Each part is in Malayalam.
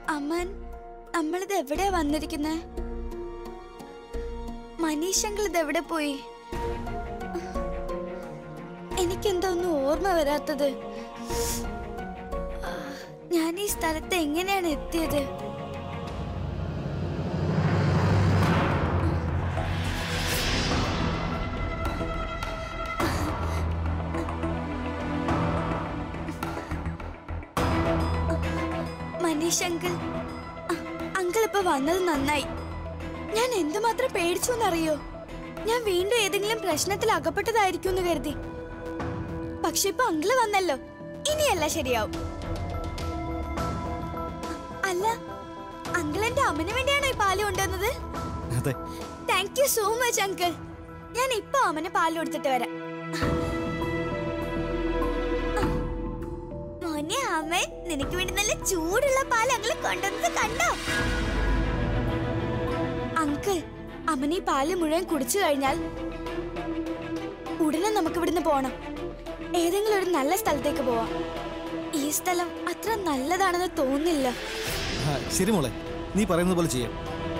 അമ്മൻ, നമ്മളിത് എവിടെയാ വന്നിരിക്കുന്നേ? മനീഷ് അങ്കിൾ ഇത് എവിടെ പോയി? എനിക്കെന്താ ഒന്നും ഓർമ്മ വരാത്തത്? ഞാൻ ഈ സ്ഥലത്ത് എങ്ങനെയാണ് എത്തിയത്? മനീഷ് അങ്കിൾ, അങ്കിൾ ഇപ്പൊ വന്നത് നന്നായി. ഞാൻ എന്തുമാത്രം പേടിച്ചു എന്നറിയോ? ഞാൻ വീണ്ടും ഏതെങ്കിലും പ്രശ്നത്തിൽ അകപ്പെട്ടതായിരിക്കും എന്ന് കരുതി. പക്ഷെ ഇപ്പൊ അങ്കിള് വന്നല്ലോ, ഇനിയല്ല ശരിയാവും. അല്ല, അങ്കിൾ എന്റെ അമ്മന് വേണ്ടിയാണോ ഈ പാല് കൊണ്ടുവന്നത്? Thank you so much uncle. ഞാൻ ഇപ്പൊ അമ്മന് പാല് കൊടുത്തിട്ട് വരാം. മോനെ അമ്മ, നിനക്ക് വേണ്ടി നല്ല ചൂടുള്ള പാൽ അങ്കിൾ കൊണ്ടുവന്നത് കണ്ടോ? അങ്കിൾ, അമ്മന് ഈ പാല് മുഴുവൻ കുടിച്ചു കഴിഞ്ഞാൽ ഉടനെ നമുക്ക് ഇവിടുന്ന് പോണം. ഏതെങ്കിലും ഒരു നല്ല സ്ഥലത്തേക്ക് പോവാം. ഈ സ്ഥലം അത്ര നല്ലതാണെന്ന് തോന്നില്ല. ശരി മോളെ, നീ പറയുന്നത് പോലെ ചെയ്യാം.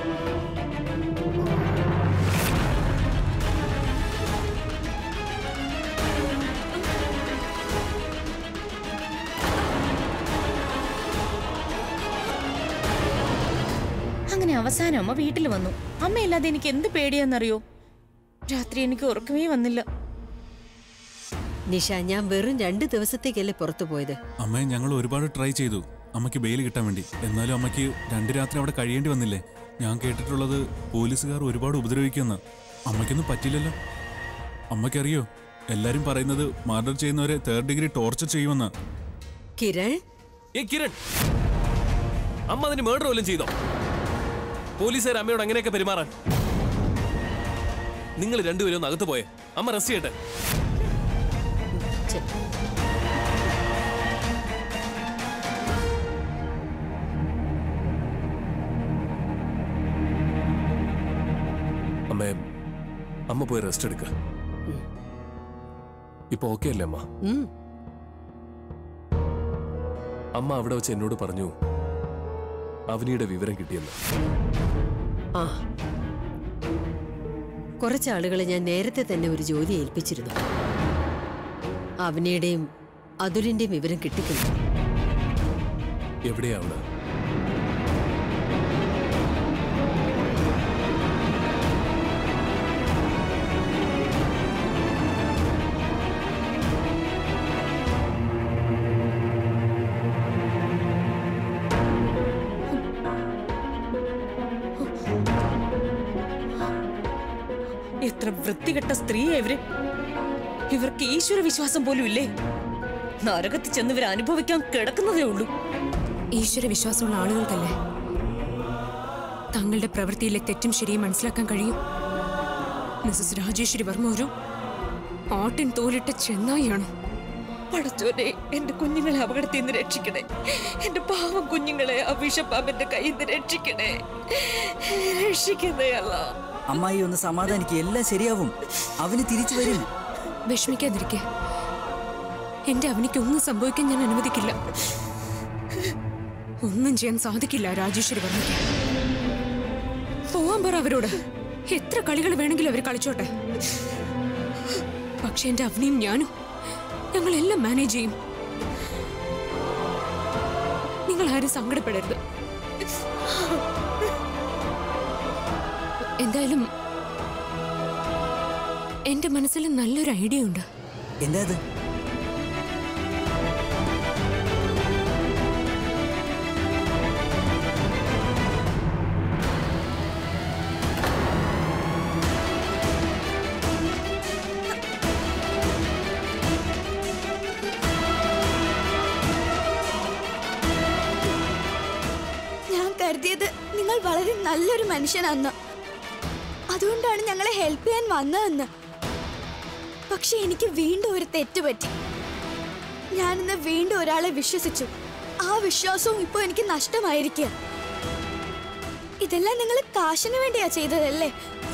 അങ്ങനെ അവസാനം അമ്മ വീട്ടിൽ വന്നു. അമ്മയില്ലാതെ എനിക്ക് എന്ത് പേടിയാന്നറിയോ? രാത്രി എനിക്ക് ഉറക്കമേ വന്നില്ല. നിഷ, ഞാൻ വെറും 2 ദിവസത്തേക്കല്ലേ പുറത്തു പോയത്. അമ്മയെ ഞങ്ങൾ ഒരുപാട് ട്രൈ ചെയ്തു അമ്മയ്ക്ക് ബെയിൽ കിട്ടാൻ വേണ്ടി. എന്നാലും അമ്മയ്ക്ക് 2 രാത്രി അവിടെ കഴിയേണ്ടി വന്നില്ലേ? ഞാൻ കേട്ടിട്ടുള്ളത് പോലീസുകാർ ഒരുപാട് ഉപദ്രവിക്കുമെന്ന്. അമ്മയ്ക്കൊന്നും പറ്റില്ലല്ലോ. അമ്മയ്ക്കറിയോ, എല്ലാരും പറയുന്നത് മർഡർ ചെയ്യുന്നവരെ 3rd ഡിഗ്രി ടോർച്ചർ ചെയ്യുമെന്ന്. കിരൺ, കിരൺ, അമ്മ അതിന് മർഡർ വല്ലതും ചെയ്തോ? പോലീസുകാർ അമ്മയോട് അങ്ങനെയൊക്കെ പെരുമാറാൻ? നിങ്ങൾ രണ്ടുപേരും ഒന്ന് അകത്ത് പോയേ, അമ്മ റെസ്റ്റ് ചെയ്യട്ടെ. അമ്മ പോയി റെസ്റ്റ് എടുക്ക. ഇപ്പൊ ഓക്കെ അല്ലേ അമ്മ? അമ്മ അവിടെ വെച്ച് എന്നോട് പറഞ്ഞു അവനിയുടെ വിവരം കിട്ടിയെന്ന്. കുറച്ചാളുകളെ ഞാൻ നേരത്തെ തന്നെ ഒരു ജോലി ഏൽപ്പിച്ചിരുന്നു. അവനിയുടെയും അതുലിന്റെയും വിവരം കിട്ടിക്കുന്നു. എവിടെയാ അവിടെ? എത്ര വൃത്തികെട്ട സ്ത്രീയാ ഇവര്! ഇവർക്ക് ഈശ്വര വിശ്വാസം പോലും ഇല്ലേ? നരകത്തിൽ ചെന്ന് ഇവർ അനുഭവിക്കാൻ കിടക്കുന്നതേ ഉള്ളൂ. ഈശ്വര വിശ്വാസമുള്ള ആളുകൾക്കല്ലേ തങ്ങളുടെ പ്രവൃത്തിയിലെ തെറ്റും ശരിയും മനസ്സിലാക്കാൻ കഴിയും. മിസസ് രാജേശ്വരി വർമ്മ ഒരു ആട്ടിൻ തോലിട്ട ചെന്നായിയാണ്. പടച്ചോനെ, എന്റെ കുഞ്ഞുങ്ങളെ അപകടത്തിൽ നിന്ന് രക്ഷിക്കണേ. എന്റെ പാവം കുഞ്ഞുങ്ങളെ ആ വിഷപ്പാമ്പന്റെ കയ്യിൽ നിന്ന് രക്ഷിക്കണേ. രക്ഷിക്കുന്നേ അല്ല. അമ്മായി ഒന്ന് സമാധാനിക്ക്, എല്ലാം ശരിയാവും. അവന് തിരിച്ചു വരും. വിഷമിക്കാതിരിക്കെ. എന്റെ അവനിക്ക് ഒന്നും സംഭവിക്കാൻ ഞാൻ അനുവദിക്കില്ല. ഒന്നും ചെയ്യാൻ സാധിക്കില്ല രാജേശ്വരി വർമ്മയ്ക്ക്. പോവാൻ പറ അവരോട്. എത്ര കളികൾ വേണമെങ്കിലും അവർ കളിച്ചോട്ടെ. പക്ഷെ എന്റെ അവനെയും ഞാനും ഞങ്ങളെല്ലാം മാനേജ് ചെയ്യും. നിങ്ങൾ ആരും സങ്കടപ്പെടരുത്. എന്തായാലും എന്റെ മനസ്സിൽ നല്ലൊരു ഐഡിയ ഉണ്ട്. എന്താ അത്? ഞാൻ കരുതിയത് നിങ്ങൾ വളരെ നല്ലൊരു മനുഷ്യനാന്ന്. അതുകൊണ്ടാണ് ഞങ്ങളെ ഹെൽപ്പ് ചെയ്യാൻ വന്നതെന്ന്. പക്ഷെ എനിക്ക് വീണ്ടും ഒരു തെറ്റ് പറ്റി. ഞാനിന്ന് വീണ്ടും ഒരാളെ വിശ്വസിച്ചു. ആ വിശ്വാസവും ഇപ്പൊ എനിക്ക് നഷ്ടമായിരിക്കുക. ഇതെല്ലാം നിങ്ങൾ കാശിന് വേണ്ടിയാ ചെയ്തതല്ലേ?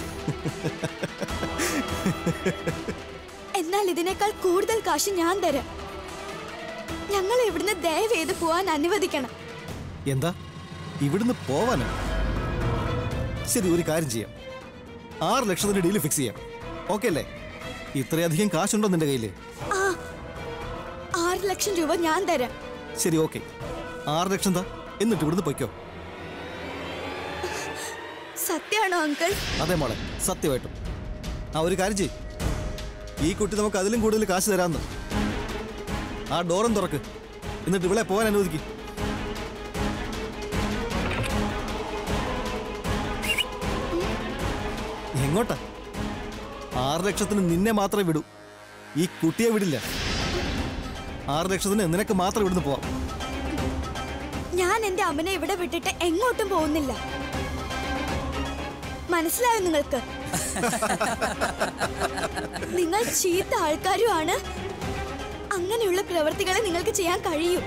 എന്നാൽ ഇതിനേക്കാൾ കൂടുതൽ കാശ് ഞാൻ തരാം. ഞങ്ങൾ ഇവിടുന്ന് ദയവ് ചെയ്ത് പോവാൻ അനുവദിക്കണം. എന്താ ഇവിടുന്ന് പോവാനോ? ശരി, ഒരു കാര്യം ചെയ്യാം. 6 ലക്ഷത്തിന്റെ ഡീല് ഫിക്സ് ചെയ്യാം. ഓക്കെ അല്ലേ? ഇത്രയധികം കാശുണ്ടോ നിന്റെ കയ്യില്? 6 ലക്ഷം രൂപ ഞാൻ തരാം. ശരി, ഓക്കെ. 6 ലക്ഷം താ, എന്നിട്ട് ഇവിടുന്ന് പൊയ്ക്കോ. സത്യമാണോ അങ്കിൾ? അതെ മോളെ, സത്യമായിട്ടും. ഒരു കാര്യം ചെയ്യ്, ഈ കുട്ടി നമുക്ക് അതിലും കൂടുതൽ കാശ് തരാമെന്ന്. ആ ഡോറും തുറക്ക്, എന്നിട്ട് ഇവിടെ പോകാൻ അനുവദിക്കും. എങ്ങോട്ടാ? 6 ലക്ഷത്തിന് നിന്നെ മാത്രമേ വിടൂ, ഈ കുട്ടിയെ വിടില്ല. 6 ലക്ഷത്തിന് നിനക്ക് മാത്രം ഇവിടുന്ന് പോവാം. ഞാൻ എന്റെ അമ്മനെ ഇവിടെ വിട്ടിട്ട് എങ്ങോട്ടും പോകുന്നില്ല. മനസ്സിലായോ നിങ്ങൾക്ക്? നിങ്ങൾ ചീത്ത ആൾക്കാരുമാണ്. അങ്ങനെയുള്ള പ്രവൃത്തികളെ നിങ്ങൾക്ക് ചെയ്യാൻ കഴിയും.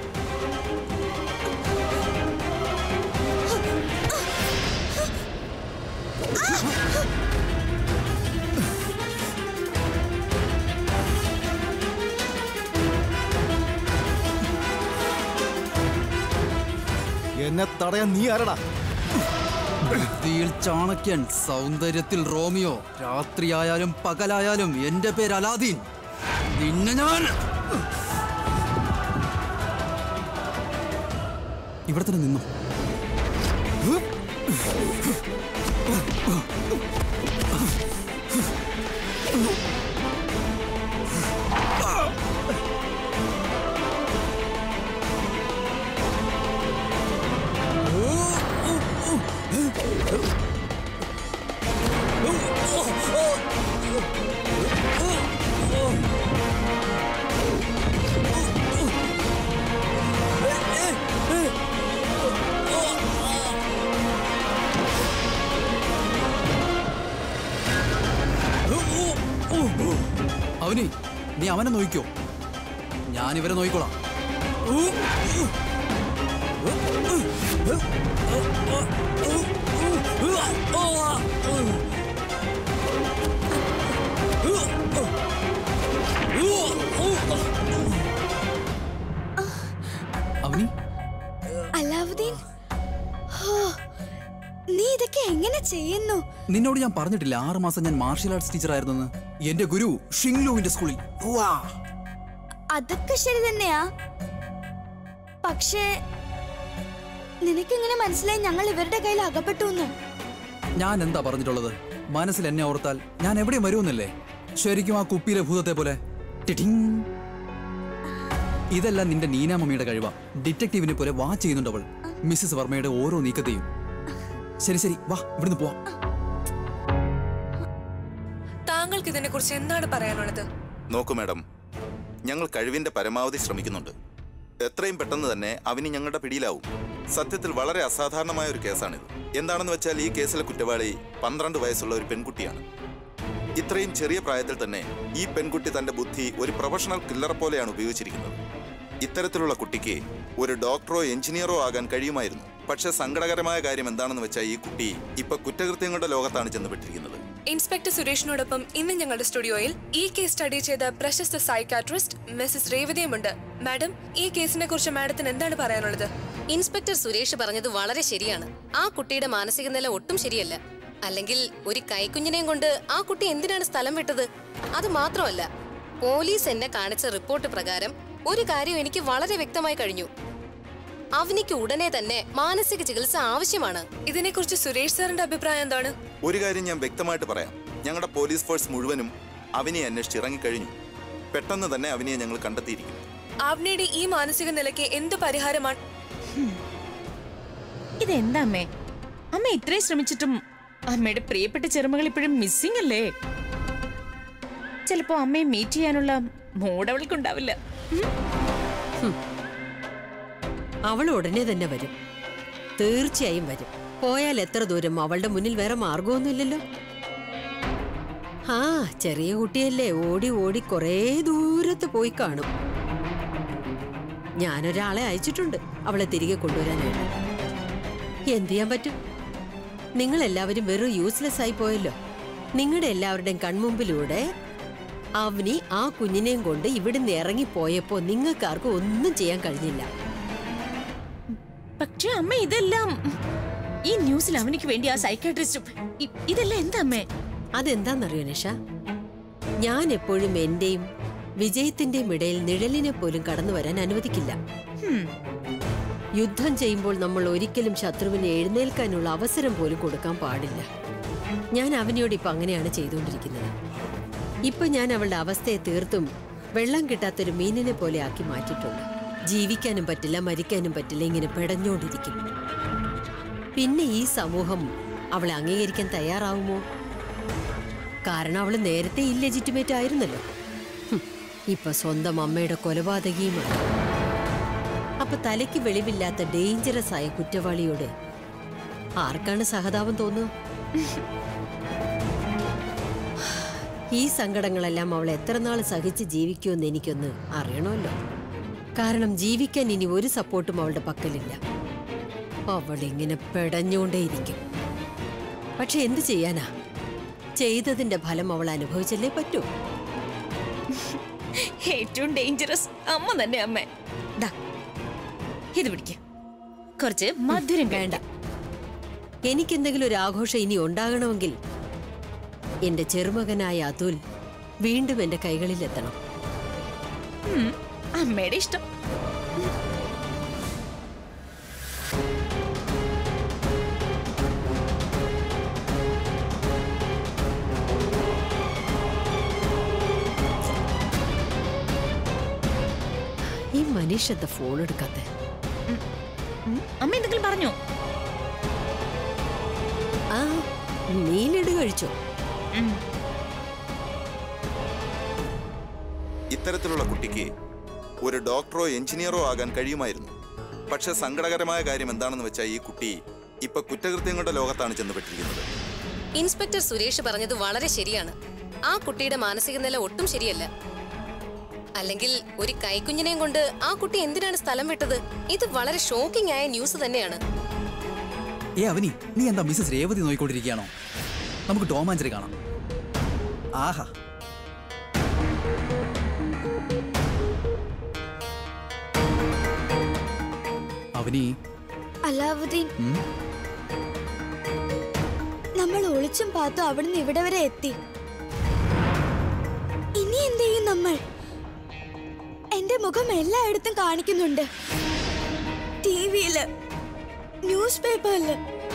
എന്നെ തടയാൻ നീ ആരടാ? ബുദ്ധിയിൽ ചാണക്യൻ, സൗന്ദര്യത്തിൽ റോമിയോ, രാത്രിയായാലും പകലായാലും എന്റെ പേര് അലാദീൻ. നിന്നെ ഞാൻ ഇവിടെ തന്നെ നിന്നു. അവനി, നീ അവനെ നോക്കിക്കോ, ഞാനിവരെ നോക്കിക്കോളാം. അവനി, അലാവുദ്ദീൻ, നീ ഇതൊക്കെ എങ്ങനെ ചെയ്യുന്നു? നിന്നോട് ഞാൻ പറഞ്ഞിട്ടില്ല 6 മാസം ഞാൻ മാർഷ്യൽ ആർട്സ് ടീച്ചർ ആയിരുന്നെന്ന്? എന്റെ ഗുരു ഷിങ്ലുവിന്റെ സ്കൂളിൽ. അതൊക്കെ ശരി തന്നെയാ, പക്ഷേ നിനക്കെങ്ങനെ മനസ്സിലായി ഞങ്ങൾ ഇവരുടെ കയ്യിൽ അകപ്പെട്ടു എന്ന്? ഞാൻ എന്താ പറഞ്ഞിട്ടുള്ളത്? മനസ്സിൽ എന്നെ ഓർത്താൽ ഞാൻ എവിടെയും വരുമെന്നല്ലേ? ശരിക്കും ആ കുപ്പിയിലെ ഭൂതത്തെ പോലെ. ടിടിങ്. ഇതെല്ലാം നിന്റെ നീനാമമ്മിയുടെ കഴിവാ. ഡിറ്റക്റ്റീവിനെ പോലെ വാച്ച് ചെയ്യുന്നുണ്ടവൾ മിസ്സിസ് വർമ്മയുടെ ഓരോ നീക്കത്തെയും. ശരി ശരി, വാ, ഇവിടുന്ന് പോവാം. താങ്കൾക്ക് ഇതിനെ കുറിച്ച് എന്താണ് പറയാനുള്ളത്? നോക്കൂ മാഡം, ഞങ്ങൾ കഴിവിന്റെ പരമാവധി ശ്രമിക്കുന്നുണ്ട്. എത്രയും പെട്ടെന്ന് തന്നെ അവന് ഞങ്ങളുടെ പിടിയിലാവും. സത്യത്തിൽ വളരെ അസാധാരണമായ ഒരു കേസാണിത്. എന്താണെന്ന് വെച്ചാൽ ഈ കേസിലെ കുറ്റവാളി 12 വയസ്സുള്ള ഒരു പെൺകുട്ടിയാണ്. ഇത്രയും ചെറിയ പ്രായത്തിൽ തന്നെ ഈ പെൺകുട്ടി തന്റെ ബുദ്ധി ഒരു പ്രൊഫഷണൽ കില്ലറെ പോലെയാണ് ഉപയോഗിച്ചിരിക്കുന്നത്. ഇത്തരത്തിലുള്ള കുട്ടിക്ക് ഒരു ഡോക്ടറോ എഞ്ചിനീയറോ ആകാൻ കഴിയുമായിരുന്നു. പക്ഷെ സങ്കടകരമായ കാര്യം എന്താണെന്ന് വെച്ചാൽ ഈ കുട്ടി ഇപ്പൊ കുറ്റകൃത്യങ്ങളുടെ ലോകത്താണ് ചെന്നുപെട്ടിരിക്കുന്നത്. ഇൻസ്പെക്ടർ സുരേഷിനോടൊപ്പം ഇന്ന് ഞങ്ങളുടെ സ്റ്റുഡിയോയിൽ ഈ കേസ് സ്റ്റഡി ചെയ്ത പ്രശസ്ത സൈക്കാട്രിസ്റ്റ് മിസ്സസ് രേവതിയുമുണ്ട്. മാഡം, ഈ കേസിനെ കുറിച്ച് മാഡത്തിന് എന്താണ് പറയാനുള്ളത്? ഇൻസ്പെക്ടർ സുരേഷ് പറഞ്ഞത് വളരെ ശരിയാണ്. ആ കുട്ടിയുടെ മാനസിക നില ഒട്ടും ശരിയല്ല. അല്ലെങ്കിൽ ഒരു കൈക്കുഞ്ഞിനെയും കൊണ്ട് ആ കുട്ടി എന്തിനാണ് സ്ഥലം വിട്ടത്? അത് മാത്രമല്ല, പോലീസ് എന്നെ കാണിച്ച റിപ്പോർട്ട് പ്രകാരം ഒരു കാര്യം എനിക്ക് വളരെ വ്യക്തമായി കഴിഞ്ഞു. അവനിക്ക് ഉടനെ തന്നെ മാനസിക ചികിത്സ ആവശ്യമാണ്. ഇതിനെക്കുറിച്ച് സുരേഷ് സാറിന്റെ അഭിപ്രായം എന്താണ്? ഒരു കാര്യം ഞാൻ വ്യക്തമായിട്ട് പറയാം. ഞങ്ങളുടെ പോലീസ് ഫോഴ്സ് മുഴുവനും അവനെ അന്വേഷിച്ചിറങ്ങിക്കഴിഞ്ഞു. പെട്ടെന്ന് തന്നെ അവനെ ഞങ്ങൾ കണ്ടെത്തിയിരിക്കും. അവനയുടെ ഈ മാനസിക നിലയ്ക്ക് എന്ത് പരിഹാരമാണ്? ഇതെന്താ അമ്മേ? അമ്മ ഇത്രയും ശ്രമിച്ചിട്ടും അമ്മയുടെ പ്രിയപ്പെട്ട ചെറുമകൾ ഇപ്പോഴും മിസ്സിംഗ് അല്ലേ? ചിലപ്പോ അമ്മയെ മീറ്റ് ചെയ്യാനുള്ള മൂഡ് അവൾക്കുണ്ടാവില്ല. അവൾ ഉടനെ തന്നെ വരും, തീർച്ചയായും വരും. പോയാൽ എത്ര ദൂരം? അവളുടെ മുന്നിൽ വേറെ മാർഗമൊന്നുമില്ലല്ലോ. ആ ചെറിയ കുട്ടിയല്ലേ, ഓടി ഓടി കുറേ ദൂരത്ത് പോയി കാണും. ഞാനൊരാളെ അയച്ചിട്ടുണ്ട് അവളെ തിരികെ കൊണ്ടുവരാനായിട്ട്. എന്ത് ചെയ്യാൻ പറ്റും? നിങ്ങളെല്ലാവരും വെറും യൂസ്ലെസ് ആയി പോയല്ലോ. നിങ്ങളുടെ എല്ലാവരുടെയും കൺമുമ്പിലൂടെ അവനി ആ കുഞ്ഞിനെയും കൊണ്ട് ഇവിടുന്ന് ഇറങ്ങിപ്പോയപ്പോ നിങ്ങൾക്കാർക്കും ഒന്നും ചെയ്യാൻ കഴിഞ്ഞില്ല. പക്ഷെ അമ്മ ഇതെല്ലാം ഈ ന്യൂസിൽ അവനിക്ക് വേണ്ടി ആ സൈക്കാട്രിസ്റ്റും ഇതെല്ലാം എന്താ അമ്മേ? അതെന്താന്നറിയോ നിഷ, ഞാൻ എപ്പോഴും എന്റെയും വിജയത്തിന്റെയും ഇടയിൽ നിഴലിനെ പോലും കടന്നു വരാൻ അനുവദിക്കില്ല. യുദ്ധം ചെയ്യുമ്പോൾ നമ്മൾ ഒരിക്കലും ശത്രുവിന് എഴുന്നേൽക്കാനുള്ള അവസരം പോലും കൊടുക്കാൻ പാടില്ല. ഞാൻ അവനോട് ഇപ്പൊ അങ്ങനെയാണ് ചെയ്തുകൊണ്ടിരിക്കുന്നത്. ഇപ്പൊ ഞാൻ അവളുടെ അവസ്ഥയെ തീർത്തും വെള്ളം കിട്ടാത്തൊരു മീനിനെ പോലെ ആക്കി മാറ്റിയിട്ടുണ്ട്. ജീവിക്കാനും പറ്റില്ല, മരിക്കാനും പറ്റില്ല, ഇങ്ങനെ പെടഞ്ഞോണ്ടിരിക്കും. പിന്നെ ഈ സമൂഹം അവളെ അംഗീകരിക്കാൻ തയ്യാറാവുമോ? കാരണം അവള് നേരത്തെ ഇല്ലെജിറ്റിമേറ്റ് ആയിരുന്നല്ലോ. ഇപ്പൊ സ്വന്തം അമ്മയുടെ കൊലപാതകിയുമാണ്. അപ്പൊ തലയ്ക്ക് വെളിവില്ലാത്ത ഡേഞ്ചറസ് ആയ കുറ്റവാളിയോട് ആർക്കാണ് സഹതാപം തോന്നുക? ഈ സങ്കടങ്ങളെല്ലാം അവൾ എത്ര നാൾ സഹിച്ച് ജീവിക്കുമെന്ന് എനിക്കൊന്ന് അറിയണമല്ലോ. കാരണം ജീവിക്കാൻ ഇനി ഒരു സപ്പോർട്ടും അവളുടെ പക്കലില്ല. അവളിങ്ങനെ പെടഞ്ഞോണ്ടേയിരിക്കും. പക്ഷെ എന്ത് ചെയ്യാനാ? ചെയ്തതിന്റെ ഫലം അവൾ അനുഭവിച്ചല്ലേ പറ്റൂ. ഏറ്റവും ഡേഞ്ചറസ് അമ്മ തന്നെ. അമ്മ ഇത് പിടിക്ക, കുറച്ച് മധുരം. വേണ്ട, എനിക്കെന്തെങ്കിലും ഒരു ആഘോഷം ഇനി ഉണ്ടാകണമെങ്കിൽ എന്റെ ചെറുമകനായ അതുൽ വീണ്ടും എന്റെ കൈകളിലെത്തണം. അമ്മയുടെ ഇഷ്ടം. ഈ മനീഷ് എന്താ ഫോൺ എടുക്കാത്തെ? അമ്മ എന്തെങ്കിലും പറഞ്ഞോ? ആ, നീ ലഡു കഴിച്ചോ? ഇത്തരത്തിലുള്ള കുട്ടിക്ക് ഒരു ഡോക്ടറോ എഞ്ചിനീയറോ ആകാൻ കഴിയുമായിരുന്നു. പക്ഷെ സങ്കടകരമായ കാര്യം എന്താണെന്ന് വെച്ചാൽ ഈ കുട്ടി ഇപ്പൊ കുറ്റകൃത്യങ്ങളുടെ ലോകത്താണ് ചെന്നുപെട്ടിരിക്കുന്നത്. ഇൻസ്പെക്ടർ സുരേഷ് പറഞ്ഞത് വളരെ ശരിയാണ്. ആ കുട്ടിയുടെ മാനസിക നില ഒട്ടും ശരിയല്ല. അല്ലെങ്കിൽ ഒരു കൈക്കുഞ്ഞിനെയും കൊണ്ട് ആ കുട്ടി എന്തിനാണ് സ്ഥലം വിട്ടത്? ഇത് വളരെ ഷോക്കിംഗ് ആയ ന്യൂസ് തന്നെയാണ്. അവനി, നീ എന്താ മിസ്സസ് രേവതി നോയിക്കൊണ്ടിരിക്കുകയാണോ? നമുക്ക് ടോമാഞ്ചറി കാണാം. ആഹാ, അവനി. അലാവുദ്ദീൻ, നമ്മൾ ഒളിച്ചും പാത്തും അവിടുന്ന് ഇവിടെ വരെ എത്തി. ഇനി എന്ത് ചെയ്യും നമ്മൾ? എന്റെ മുഖം എല്ലായിടത്തും കാണിക്കുന്നുണ്ട്. ടിവിയില്, ന്യൂസ് പേപ്പറില്.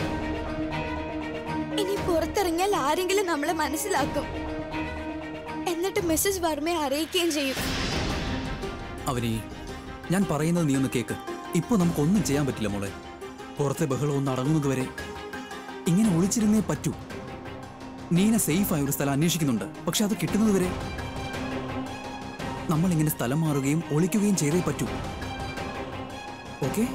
ഇനി പുറത്തിറങ്ങിയാൽ ആരെങ്കിലും നമ്മളെ മനസ്സിലാക്കും. എന്നിട്ട് മിസ്സസ് വർമ്മയെ അറിയിക്കുകയും ചെയ്യും. അവനി, ഞാൻ പറയുന്നത് നീ ഒന്ന് കേക്ക്. ഇപ്പൊ നമുക്കൊന്നും ചെയ്യാൻ പറ്റില്ല മോളെ. പുറത്തെ ബഹളം ഒന്ന് അടങ്ങുന്നത് വരെ ഇങ്ങനെ ഒളിച്ചിരുന്നേ പറ്റൂ. നീന സേഫായ ഒരു സ്ഥലം അന്വേഷിക്കുന്നുണ്ട്. പക്ഷെ അത് കിട്ടുന്നത് വരെ നമ്മളിങ്ങനെ സ്ഥലം മാറുകയും ഒളിക്കുകയും ചെയ്തേ പറ്റൂ. ഓക്കെ?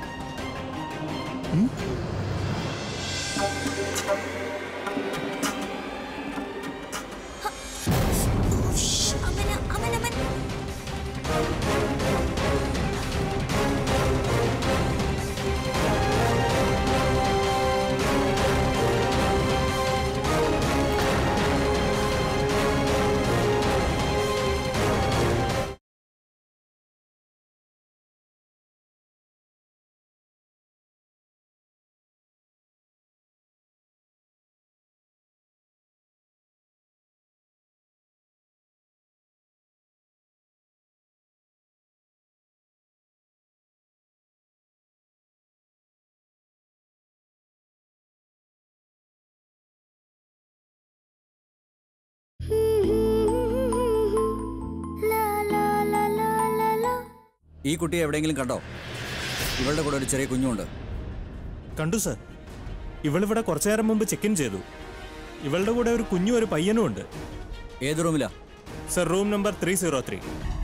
ഈ കുട്ടിയെ എവിടെയെങ്കിലും കണ്ടോ? ഇവളുടെ കൂടെ ഒരു ചെറിയ കുഞ്ഞുണ്ട്. കണ്ടു സർ. ഇവളിവിടെ കുറച്ചു നേരം മുമ്പ് ചെക്ക് ഇൻ ചെയ്തു. ഇവളുടെ കൂടെ ഒരു കുഞ്ഞും ഒരു പയ്യനും ഉണ്ട്. ഏത് റൂമിലാ സർ? Room number 303.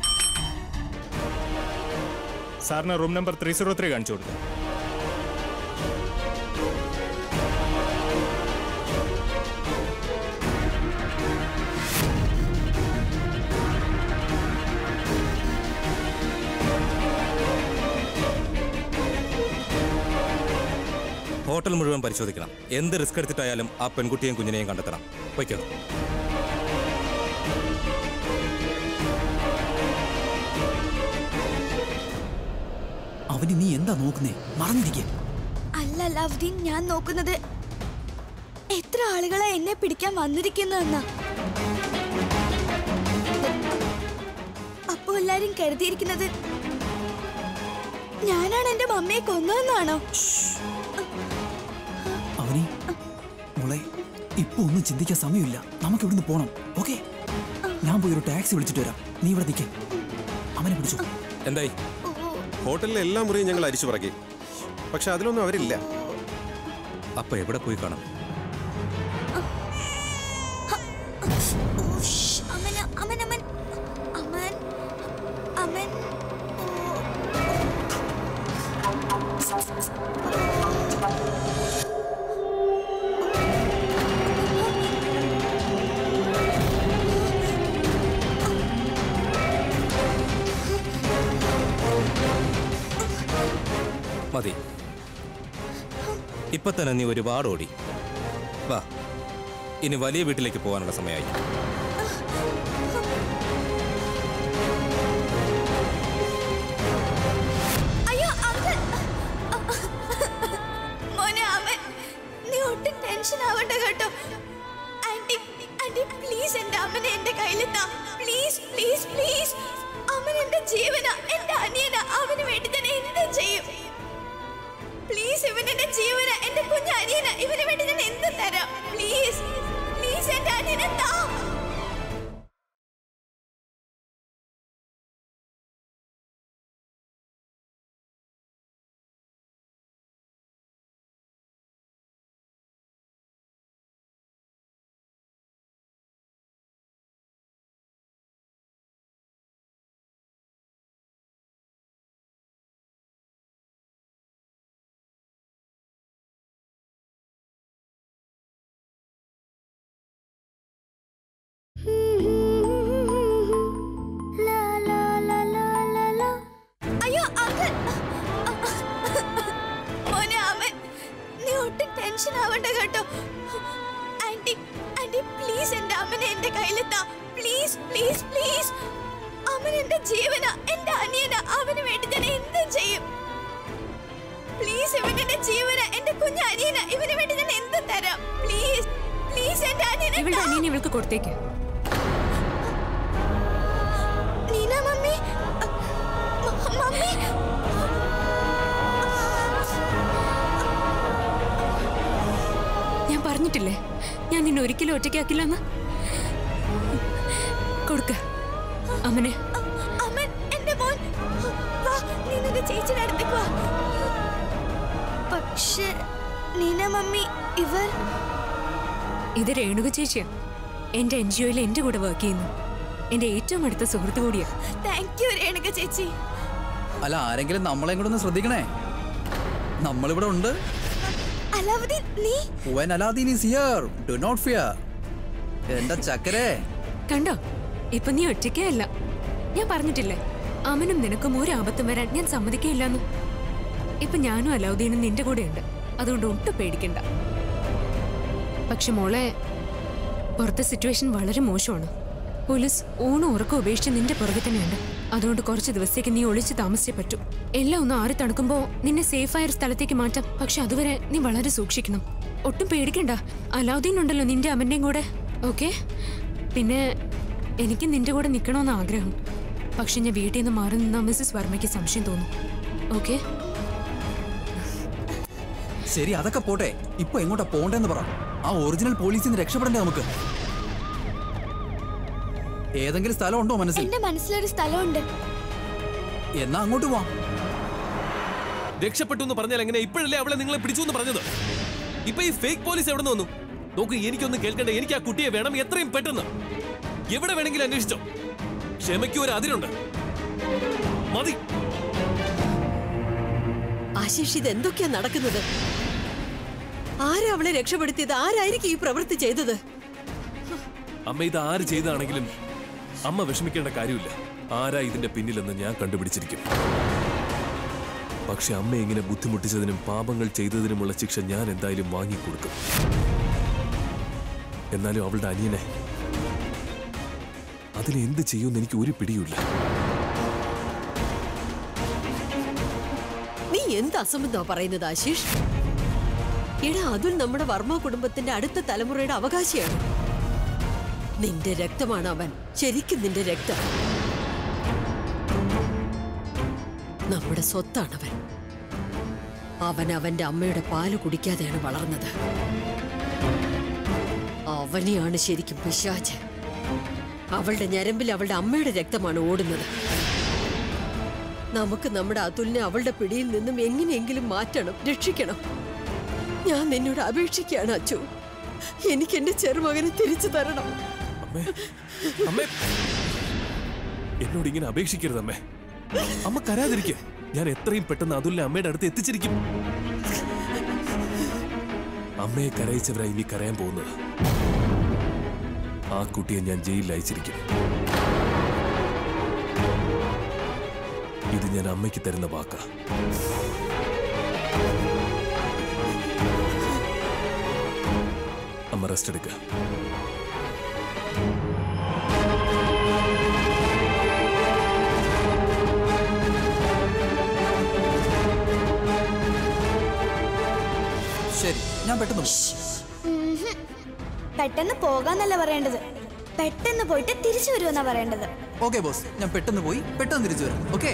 സാറിന് റൂം നമ്പർ 303 കാണിച്ചു കൊടുത്തു. ഹോട്ടൽ മുഴുവൻ പരിശോധിക്കണം. എന്ത് റിസ്ക് എടുത്തിട്ടായാലും ആ പെൺകുട്ടിയെയും കുഞ്ഞിനെയും കണ്ടെത്തണം. വയ്ക്കോ. അവന് നീ എന്താ നോക്കുന്നേ? മറന്നിരിക്കേ. അല്ല അലാവുദ്ദീൻ, ഞാൻ നോക്കുന്നത് എത്ര ആളുകളെ എന്നെ പിടിക്കാൻ വന്നിരിക്കുന്നതെന്നാ. അപ്പോ എല്ലാരും കരുതിയിരിക്കുന്നത് ഞാനാണ് എന്റെ മമ്മിയെ കൊന്നതെന്നാണോ? അവനി മോളെ, ഇപ്പൊ ഒന്നും ചിന്തിക്കാൻ സമയമില്ല. നമുക്ക് ഇവിടുന്ന് പോണം. ഓക്കെ, ഞാൻ പോയി ഒരു ടാക്സി വിളിച്ചിട്ട് വരാം. നീ ഇവിടെ നിൽക്കേ. അവനെ പിടിച്ചു. എന്തായി? ഹോട്ടലിലെ എല്ലാ മുറിയും ഞങ്ങൾ അരിച്ചു പറക്കി, പക്ഷെ അതിലൊന്നും അവരില്ല. അപ്പൊ എവിടെ പോയി കാണാം? മതി, ഇപ്പൊ തന്നെ നീ ഒരുപാട് ഓടി. വാ, ഇനി വലിയ വീട്ടിലേക്ക് പോകാനുള്ള സമയമായി. അയ്യോ അങ്കിൾ, മോനെ അവൻ, നീ ഒട്ടും ടെൻഷൻ ആവണ്ട കേട്ടോ. ആന്റി ആന്റി പ്ലീസ് എന്റെ അമ്മനെ എന്റെ കയ്യിൽ താ. Please please please. അവൻ എന്റെ ജീവനാ, എന്റെ അനിയനാ. അവന് വേണ്ടി തന്നെ എന്തും ചെയ്യും. പ്ലീസ്, ഇവൻ എന്റെ ജീവന, എന്റെ കുഞ്ഞു അനിയന. ഇവന് വേണ്ടി ഞാൻ എന്തും തരാം. പ്ലീസ് പ്ലീസ് എന്റെ അനിയനെ താ. അയ്യോ അങ്കിൾ, മോനെ അവൻ, നീ ഒട്ടും ടെൻഷൻ ആവണ്ട കേട്ടോ. ആന്റി ആന്റി പ്ലീസ് എന്റെ അമ്മനെ എന്റെ കയ്യിൽ താ. Please please please. അവൻ എന്റെ ജീവന, എന്റെ അനിയന. അവന് വേണ്ടി ഞാൻ എന്തും ചെയ്യും. പ്ലീസ്, ഇവൻ എന്റെ ജീവന, എന്റെ കുഞ്ഞു അനിയന. ഇവന് വേണ്ടി ഞാൻ എന്തും തരാം. പ്ലീസ് പ്ലീസ് എന്റെ അനിയനെ. ഇവളുടെ അനിയനെ ഇവൾക്ക് കൊടുത്തേക്ക്. Neena mummy, mummy. ഞാൻ പറഞ്ഞിട്ടില്ലേ ഞാൻ നിന്നെ ഒരിക്കലും ഒറ്റയ്ക്കാക്കില്ലെന്ന്. കൊടുക്ക അമ്മനെ. അമ്മൻ, എന്റെ മോൻ. വാ, നീ നിന്റെ ചേച്ചിയുടെ അടുത്തേക്ക് വാ. പക്ഷേ നീന മമ്മി, ഇവർ. ഇത് രേണുക ചേച്ചിയാ. എന്റെ NGO-യിൽ എന്റെ കൂടെ വർക്ക് ചെയ്യുന്നു. എന്റെ ഏറ്റവും അടുത്ത സുഹൃത്ത് കൂടിയാ. താങ്ക് യു രേണുക ചേച്ചി. അല്ല, ആരെങ്കിലും നമ്മളെ കൂടെ ഒന്ന് ശ്രദ്ധിക്കണേ. നമ്മളിവിടെ ഉണ്ട്. അലാവുദ്ദീൻ, നീ. When Aladdin is here, do not fear. എന്റെ ചക്കരേ. കണ്ടോ, ഇപ്പൊ നീ ഒറ്റയ്ക്കേ അല്ല. ഞാൻ പറഞ്ഞിട്ടില്ലേ അമ്മനും നിനക്കും ഒരു ആപത്തും വരാൻ ഞാൻ സമ്മതിക്കില്ലെന്ന്. ഇപ്പൊ ഞാനും അലാവുദ്ദീനും നിന്റെ കൂടെ ഉണ്ട്. അതുകൊണ്ട് ഒട്ടും പേടിക്കണ്ട. പക്ഷെ മോളെ, പുറത്തെ സിറ്റുവേഷൻ വളരെ മോശമാണ്. പോലീസ് ഊണും ഉറക്കം ഉപേക്ഷിച്ച് നിന്റെ പുറകെ തന്നെയുണ്ട്. അതുകൊണ്ട് കുറച്ച് ദിവസത്തേക്ക് നീ ഒളിച്ച് താമസിച്ചേ പറ്റൂ. എല്ലാം ഒന്ന് ആറി തണുക്കുമ്പോ നിന്നെ സേഫായ ഒരു സ്ഥലത്തേക്ക് മാറ്റാം. പക്ഷെ അതുവരെ നീ വളരെ സൂക്ഷിക്കണം. ഒട്ടും പേടിക്കണ്ട. അലാവുദ്ദീൻ ഉണ്ടല്ലോ നിന്റെ അമ്മന്റെയും കൂടെ. ഓക്കെ? പിന്നെ എനിക്ക് നിന്റെ കൂടെ നിൽക്കണമെന്ന് ആഗ്രഹം. പക്ഷെ ഞാൻ വീട്ടിൽ നിന്ന് മാറി നിന്ന മിസ്സസ് വർമ്മയ്ക്ക് സംശയം തോന്നും. ഓക്കെ? ശരി, അതൊക്കെ പോട്ടെ. ഇപ്പൊ എങ്ങോട്ടാ പോണ്ടെന്ന് പറ. ആ ഒറിജിനൽ പോലീസിൽ നിന്ന് രക്ഷപ്പെടണ്ടേ നമുക്ക്? ഏതെങ്കിലും സ്ഥലം ഉണ്ടോ മനസ്സിൽ? എന്റെ മനസ്സിലൊരു സ്ഥലമുണ്ട്. എന്നാ അങ്ങോട്ട് പോവാം. രക്ഷപ്പെട്ടു എന്ന് പറഞ്ഞാൽ എങ്ങനെ? ഇപ്പോഴല്ലേ അവളെ നിങ്ങളെ പിടിച്ചു എന്ന് പറഞ്ഞത്. ഇപ്പൊ ഈ ഫേക്ക് പോലീസ് എവിടെ നിന്ന് വന്നു? നോക്ക്, എനിക്കൊന്നും കേൾക്കണ്ട. എനിക്ക് ആ കുട്ടിയെ വേണം, എത്രയും പെട്ടെന്ന്. എവിടെ വേണമെങ്കിലും അന്വേഷിച്ചോ. ക്ഷമയ്ക്ക് ഒരു അതിരുണ്ട്. മതി. ആശിഷ്, ഇത് എന്തൊക്കെയാ നടക്കുന്നത്? ആരാ അവളെ രക്ഷപ്പെടുത്തിയത്? ആരായിരിക്കും ഈ പ്രവൃത്തി ചെയ്തത്? അമ്മ, ഇത് ആര് ചെയ്താണെങ്കിലും അമ്മ വിഷമിക്കേണ്ട കാര്യമില്ല. ആരാ ഇതിന്റെ പിന്നിലെന്ന് ഞാൻ കണ്ടുപിടിച്ചിരിക്കും. പക്ഷെ അമ്മ ഇങ്ങനെ ബുദ്ധിമുട്ടിച്ചതിനും പാപങ്ങൾ ചെയ്തതിനുമുള്ള ശിക്ഷ ഞാൻ എന്തായാലും വാങ്ങിക്കൊടുക്കും. എന്നാലും അവളുടെ അനിയനെ അതിന് എന്ത് ചെയ്യുമെന്ന് എനിക്ക് ഒരു പിടിയുമില്ല. എന്ത് അസംബന്ധമാ പറയുന്നത് ആശീഷ്? എടാ, അതുൽ നമ്മുടെ വർമ്മ കുടുംബത്തിന്റെ അടുത്ത തലമുറയുടെ അവകാശിയാണ്. നിന്റെ രക്തമാണ് അവൻ, ശരിക്കും നിന്റെ രക്തം. നമ്മുടെ സ്വത്താണവൻ. അവൻ അവന്റെ അമ്മയുടെ പാല് കുടിക്കാതെയാണ് വളർന്നത്. അവനെയാണ് ശരിക്കും പിശാച്. അവളുടെ ഞരമ്പിൽ അവളുടെ അമ്മയുടെ രക്തമാണ് ഓടുന്നത്. നമുക്ക് നമ്മുടെ അതുലിനെ അവളുടെ പിടിയിൽ നിന്നും എങ്ങനെയെങ്കിലും മാറ്റണം, രക്ഷിക്കണം. ഞാൻ നിന്നോട് അപേക്ഷിക്കുകയാണ് അച്ചു. എനിക്ക് എന്റെ ചെറുമകനെ തിരിച്ചു തരണം. അമ്മേ, എന്നോട് ഇങ്ങനെ അപേക്ഷിക്കരുത് അമ്മേ. അമ്മ കരാതിരിക്കുക. ഞാൻ എത്രയും പെട്ടെന്ന് അതുലിനെ അമ്മയുടെ അടുത്ത് എത്തിച്ചിരിക്കും. അമ്മയെ കരയിച്ചവരാ ഇനി കരയാൻ പോകുന്നത്. ആ കുട്ടിയെ ഞാൻ ജയിലിൽ അയച്ചിരിക്കും. ഇത് ഞാൻ അമ്മയ്ക്ക് തരുന്ന വാക്കാ. അമ്മ റെസ്റ്റ് എടുക്കുക. ശരി, ഞാൻ പെട്ടെന്ന് പെട്ടെന്ന് പോകാന്നല്ല പറയേണ്ടത്, പെട്ടെന്ന് പോയിട്ട് തിരിച്ചു വരുമെന്നാ പറയേണ്ടത്. ഓക്കെ ബോസ്, ഞാൻ പെട്ടെന്ന് പോയി പെട്ടെന്ന് തിരിച്ചു വരാം. ഓക്കെ.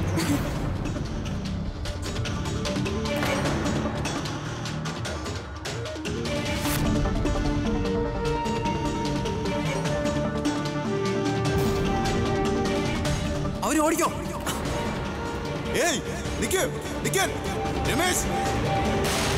അവര് ഓടിക്കോ. ഏയ്, നിക്ക്, നിക്ക്, രമേശ്.